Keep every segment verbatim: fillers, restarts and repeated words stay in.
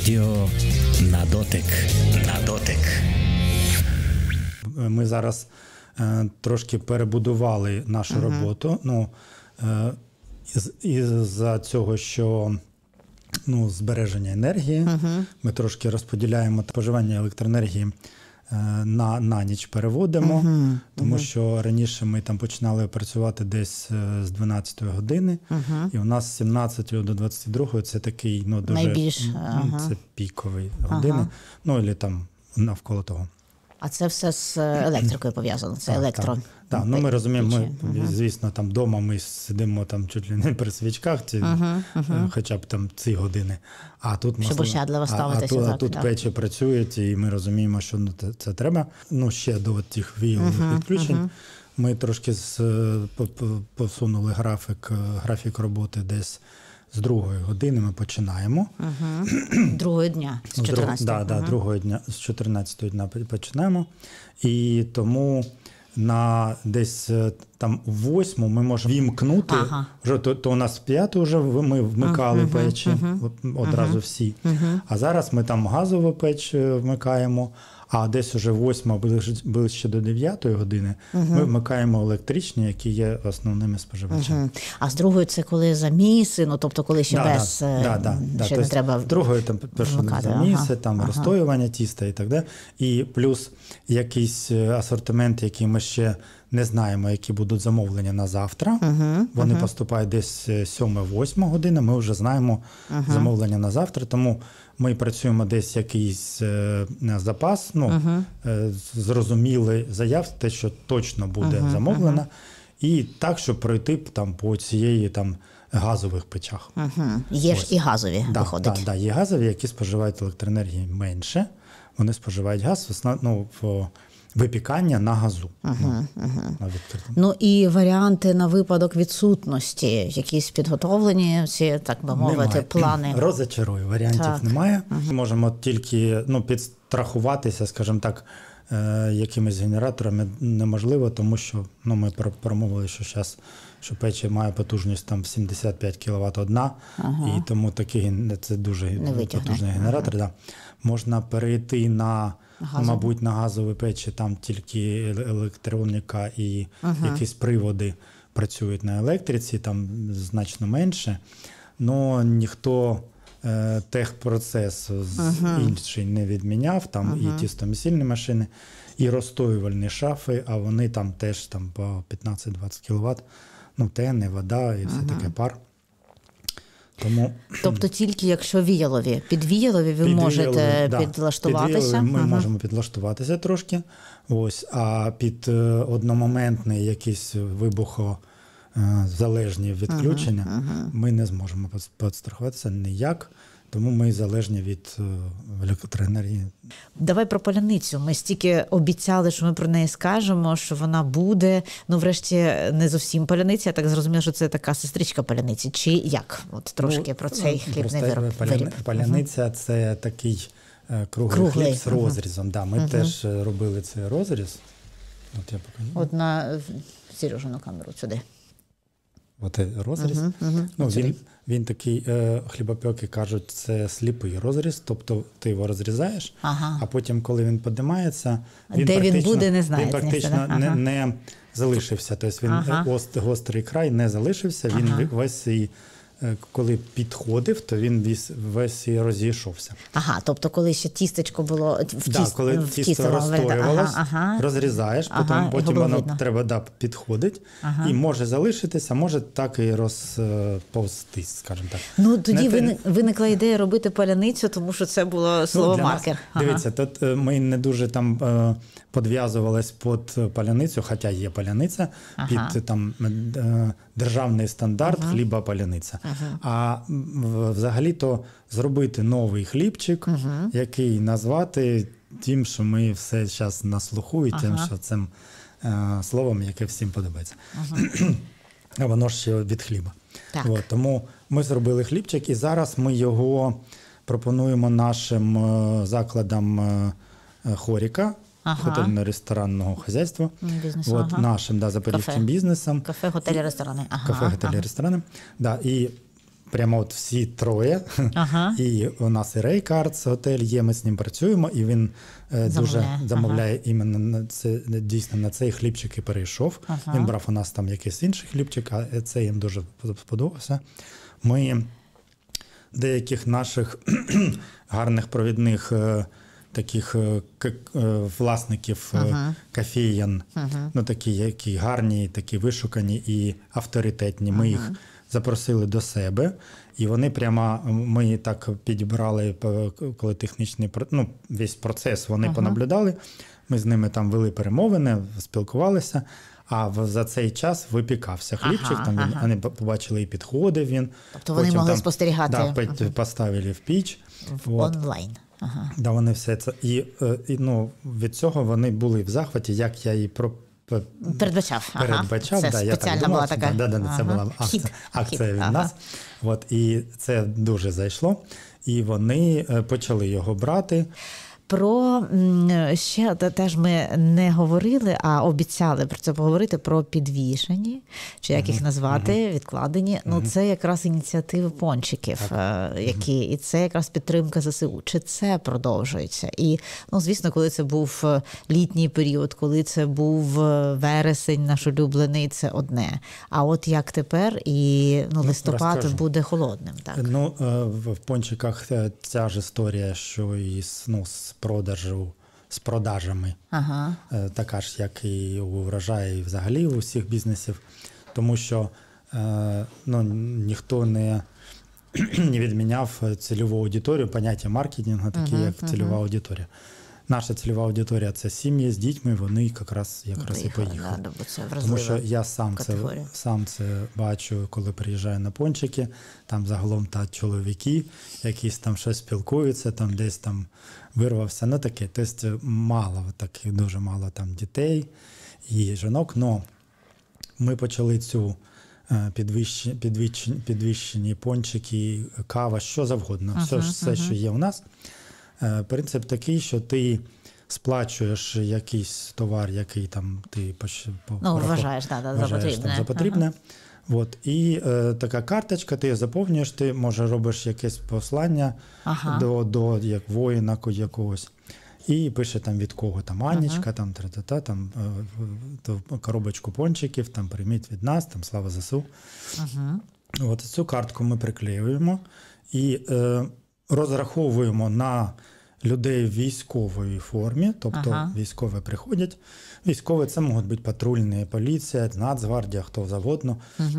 Радіо на дотик. На дотик. Ми зараз е, трошки перебудували нашу uh-huh. роботу. Ну, е, із, із-за цього, що ну, збереження енергії, uh-huh. ми трошки розподіляємо споживання електроенергії е, на, на ніч переводимо, uh-huh. тому uh-huh. що раніше ми там починали працювати десь з дванадцятої години, uh-huh. і у нас з сімнадцятої до двадцяти другої це такий, ну, дуже найбільш, uh-huh. це пікові години, uh-huh. ну, або там навколо того. А це все з електрикою пов'язано, це так, електро. Так, так. Ну, ми розуміємо, ми, uh-huh. звісно, там вдома ми сидимо там чуть ли не при свічках, ці, uh-huh. Uh-huh. хоча б там ці години. А тут, щоб ощадливо ставитися. А, а, так, а тут так. печі працюють, і ми розуміємо, що ну, це, це треба. Ну, ще до тих віялових uh-huh. відключень. Uh-huh. Ми трошки з, посунули графік, графік роботи десь з другої години ми починаємо. Угу. Другого дня, з чотирнадцятого. Так, да, да, другого дня, з чотирнадцятого дня починаємо. І тому на десь там у восьму ми можемо вімкнути. Ага. Вже, то, то у нас в п'яту вже ми вмикали uh-huh, печі, uh-huh, одразу uh-huh, всі. Uh-huh. А зараз ми там газову печ вмикаємо. А десь уже восьма, ближче до дев'ятої години, uh-huh. ми вмикаємо електричні, які є основними споживачами. Uh-huh. А з другої це коли заміси, ну тобто коли ще да, без, да, да, да, ще да. не треба з другої там перше заміси, ага, там ага. розстоювання тіста і так далі. І плюс якийсь асортимент, який ми ще не знаємо, які будуть замовлення на завтра. Uh-huh, Вони uh-huh. поступають десь сьома-восьма година, ми вже знаємо uh-huh. замовлення на завтра, тому ми працюємо десь якийсь е, запас, ну, uh-huh. е, зрозуміли заяв, те, що точно буде uh-huh, замовлено, uh-huh. і так, щоб пройти там по цієї там газових печах. Uh-huh. Є ж і газові, да, виходить. Так, да, да, є газові, які споживають електроенергії менше, вони споживають газ ну, в випікання на газу. Uh-huh, uh-huh. На ну і варіанти на випадок відсутності, якісь підготовлені, ці, так би мовити, немає. Плани? Розчарую, варіантів так. немає. Uh-huh. Ми можемо тільки ну, підстрахуватися, скажімо так, е- якимись генераторами неможливо, тому що ну, ми промовили, що зараз що печі має потужність там сімдесят п'ять кіловат одна, uh-huh. і тому такий, це дуже потужний генератор. Uh-huh. Да. Можна перейти на Газові. Мабуть, на газові печі там тільки електроніка і uh-huh. якісь приводи працюють на електриці, там значно менше. Но ніхто е, техпроцес uh-huh. інший не відміняв, там uh-huh. і тістомісільні машини, і розстоювальні шафи, а вони там теж там, по п'ятнадцять-двадцять кіловат, ну, тени, вода і все uh-huh. таке пар. Тому... Тобто тільки якщо віялові, під віялові ви під можете віялові, да. підлаштуватися? Під віялові ми ага. можемо підлаштуватися трошки, ось, а під одномоментний якийсь вибухозалежні відключення ага, ага. ми не зможемо підстрахуватися ніяк. Тому ми залежні від електроенергії. Давай про паляницю. Ми стільки обіцяли, що ми про неї скажемо, що вона буде. Ну, врешті, не зовсім паляниця. Я так зрозуміла, що це така сестричка паляниці. Чи як? От трошки ну, про цей хлібний вироб. Паляни, паляниця uh-huh. – це такий е, круглий, круглий хліб з розрізом. Uh-huh. Да, ми uh-huh. теж робили цей розріз. От я покажу. От на Сережину камеру сюди. От розріз. Uh-huh, uh-huh. Ну, він, він такий, е, хлібопеки кажуть, це сліпий розріз, тобто ти його розрізаєш, ага. а потім, коли він піднімається, він Де він буде, не знає. Він практично ага. не, не залишився, тобто він ага. ост, гострий край не залишився, він ага. весь і коли підходив, то він весь, весь і розійшовся. Ага, тобто коли ще тістечко було в тіст, да, коли в тісто розстоювалось, ага, ага. розрізаєш, потім, ага, потім воно видно. Треба да, підходить ага. і може залишитися, може так і розповзтись, скажімо так. Ну, тоді Не, виникла ідея робити паляницю, тому що це було слово-маркер. Ну, ага. Дивіться, тут ми не дуже там підв'язувались під паляницю, хоча є паляниця, ага. під там державний стандарт ага. хліба-паляниця. Ага. А взагалі-то зробити новий хлібчик, ага. який назвати тим, що ми все зараз на слуху, і ага. тим, що цим е, словом, яке всім подобається. Ага. А воно ж ще від хліба. От, тому ми зробили хлібчик, і зараз ми його пропонуємо нашим е, закладам е, Хоріка, ага. готельно-ресторанного хазяйства, бізнесу, от, ага. нашим да, запорізьким бізнесом. Кафе, готелі, ресторани. Ага, Кафе, готелі, ага. ресторани. Да, і прямо от всі троє. Ага. І у нас і Рейкардс готель є, ми з ним працюємо, і він е, дуже замовляє ага. іменно на це, дійсно на цей хлібчик і перейшов. Ага. Він брав у нас там якийсь інший хлібчик, а це їм дуже сподобався. Ми деяких наших гарних провідних е, таких е, к, е, власників ага. кафеєн, ага. ну такі, які гарні, такі вишукані і авторитетні. Ми ага. їх запросили до себе, і вони прямо, ми так підібрали, коли технічний, ну, весь процес вони ага. понаблюдали, ми з ними там вели перемовини, спілкувалися, а за цей час випікався хлібчик, ага, там ага. вони побачили і підходив він. Тобто вони могли там спостерігати. Да, ага. поставили в піч. В от. Онлайн. Ага. Да, вони все це. І, і ну, від цього вони були в захваті, як я і про Передбачав. Передбачав, ага. да, це я спеціальна так думав, була така. Да, да, да, ага. Це була акція, акція від ага. нас. От, і це дуже зайшло. І вони почали його брати. Про ще теж ми не говорили, а обіцяли про це поговорити, про підвішені, чи як їх назвати, uh-huh. відкладені. Uh-huh. Ну, це якраз ініціативи пончиків, uh-huh. які, і це якраз підтримка ЗСУ. Чи це продовжується? І, ну, звісно, коли це був літній період, коли це був вересень наш улюблений, це одне. А от як тепер, і ну, листопад Розкажу. буде холодним. Так? Ну, в пончиках ця ж історія, що і ну, з продажу, з продажами. Ага. Така ж, як і у врожаї, і взагалі у всіх бізнесів. Тому що ну, ніхто не, не відміняв цільову аудиторію, поняття маркетингу, таке, ага, як ага. цільова аудиторія. Наша цільова аудиторія – це сім'ї з дітьми, вони якраз, якраз і поїхали. Да, це Тому що я сам це, сам це бачу, коли приїжджаю на пончики, там загалом та чоловіки, якісь там щось спілкуються, там десь там вирвався, ну таке. Тобто мало, так, дуже мало там дітей і жінок, але ми почали цю підвищені, підвищені, підвищені пончики, кава, що завгодно, uh-huh, все, все uh-huh. що є у нас. Принцип такий, що ти сплачуєш якийсь товар, який там ти по, ну, вважаєш, да, да, вважаєш за потрібне. Там, за потрібне. Ага. От. І е, така карточка, ти її заповнюєш, ти, може, робиш якесь послання ага. до, до як воїна якогось. І пише там від кого, там Анечка, ага. там, та-та-та, там е, коробочку пончиків, там прийміть від нас, там слава ЗСУ. Ага. От цю картку ми приклеюємо і е, розраховуємо на людей в військовій формі, тобто ага. військові приходять. Військові – це можуть бути патрульні, поліція, Нацгвардія, хто завгодно. Угу.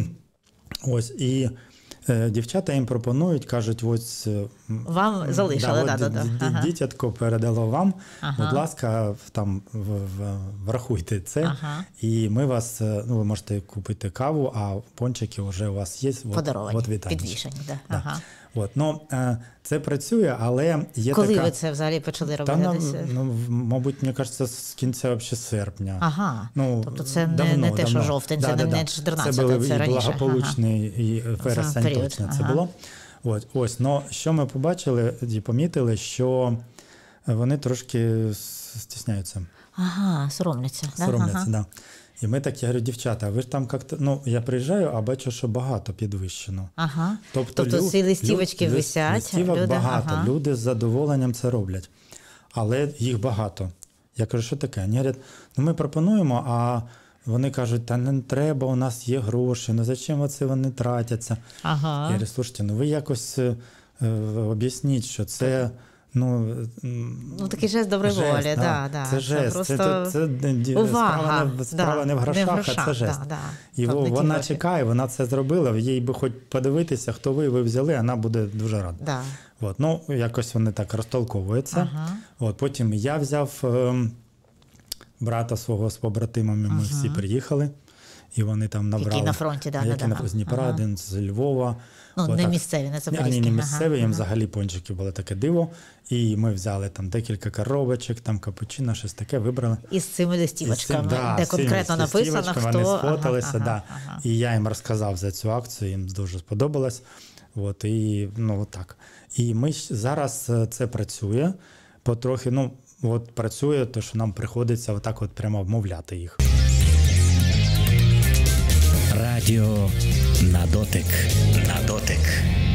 Ось, і е, дівчата їм пропонують, кажуть, ось… Вам залишили, да, да, да, да. Ага. Дитятко передало вам, ага. будь ласка, там в, в, врахуйте це, ага. і ми вас, ну, ви можете купити каву, а пончики вже у вас є. Подаровані, от, от підвішені, да. да. Ага. От, ну, це працює, але є Коли така… ви це взагалі почали робити? Та, ну, мабуть, мені кажеться, з кінця серпня. Ага, ну, тобто це давно, не, не те, давно. що жовтень, да, це да, не да. чотирнадцяте, це, було, це і раніше. благополучний, ага. і вересень період. точно Ага. це було. От, ось, но що ми побачили і помітили, що вони трошки стісняються. Ага, соромляться. Соромляться, ага. да. І ми так, я говорю, дівчата, ви ж там як-то, ну, я приїжджаю, а бачу, що багато підвищено. Ага. Тобто, тобто ці листівочки люд, висять. Листівок люди, багато, ага. люди з задоволенням це роблять. Але їх багато. Я кажу, що таке? Вони говорять, ну ми пропонуємо, а вони кажуть, та не треба, у нас є гроші, ну зачем оце вони тратяться? Ага. Я говорю, слушайте, ну ви якось е, об'ясніть, що це… Ну, ну, такий жест доброї жест, волі, да, да, да. Це жест, це, це, це, це увага, справа, не, справа да, не в грошах, не в грошах, а це жест. Да, да. І тобто вона чекає, вона це зробила, їй би хоч подивитися, хто ви, ви взяли, вона буде дуже рада. Да. От, ну, якось вони так розтолковуються. Ага. От, потім я взяв е, брата свого з побратимами, ми ага. всі приїхали. І вони там набрали. Які на фронті, да, які да, да. з Дніпра, ага. один з Львова. Ну, Отак. не місцеві, не запорізькі. Ані не місцеві, ага. їм взагалі пончики були таке диво. І ми взяли там декілька коробочок, там капучино, щось таке, вибрали. І з цими листівочками, цим, да, де конкретно написано, хто… Вони сфоталися, ага, да. ага. І я їм розказав за цю акцію, їм дуже сподобалось. От, і, ну, так. І ми зараз це працює потрохи, ну, от працює, то що нам приходиться отак от прямо вмовляти їх. Радіо на дотик. На дотик.